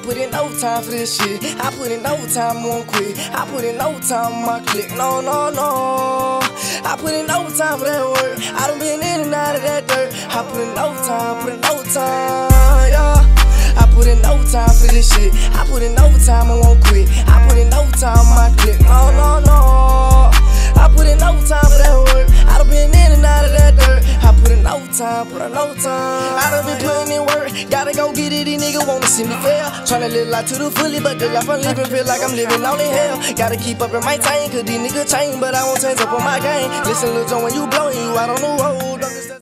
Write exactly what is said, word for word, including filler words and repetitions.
put in overtime for this shit. I put in overtime, won't quit. I put in overtime on my click. No, no, no. I put in overtime for that work. I done been in and out of that dirt. I put in overtime, put in overtime, yeah. I put in overtime for this shit. I put in overtime, I won't quit. I put in overtime on my click. No, no, no. I put in overtime for that work. I done been in and out of that dirt. I put in overtime, put in overtime. I done been putting in work. Gotta go get it, these niggas wanna see me fail. Tryna live life to the fully, but the life I'm living feel like I'm living all in hell. Gotta keep up in my time, cause these niggas change, but I won't change up on my game. Listen, Lil Jon, when you blowin', you out on the road.